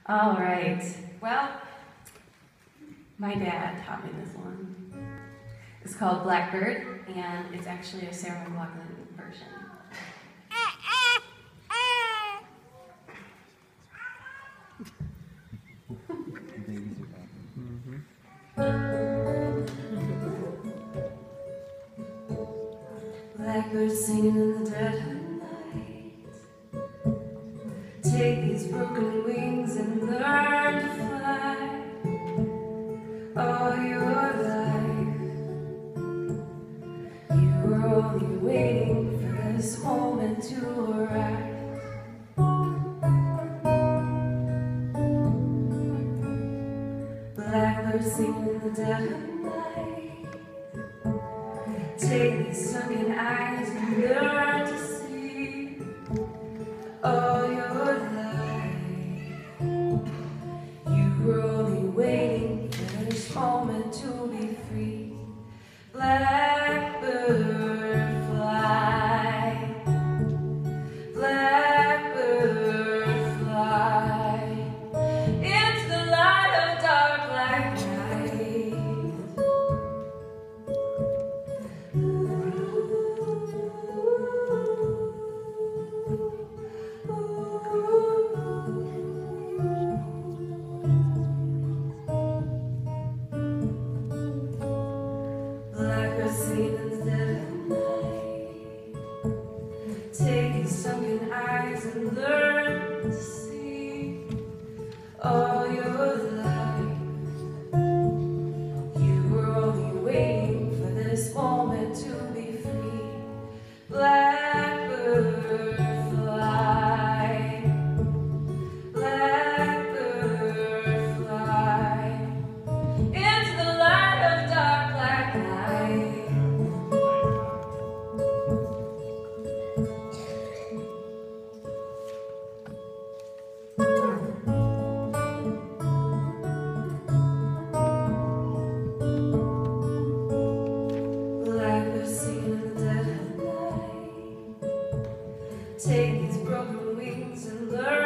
All right. Well, my dad taught me this one. It's called Blackbird, and it's actually a Sarah McLachlan version. Blackbird singing in the dead of night. Take these broken wings and learn to fly. All your life, you were only waiting for this moment to arrive. Blackbird singing in the dead of night. Take these sunken eyes and learn to see. All your life, you were only waiting for this moment to be free. Blackbird fly, blackbird fly, into the light of dark black night. Blackbird singing in the dead of night. Take these sunken eyes and learn to see. All your life, you were only waiting for this moment to be free. Blackbird fly, blackbird fly, into the light of dark black night. Blackbird singing in the dead of night. Take these broken wings and learn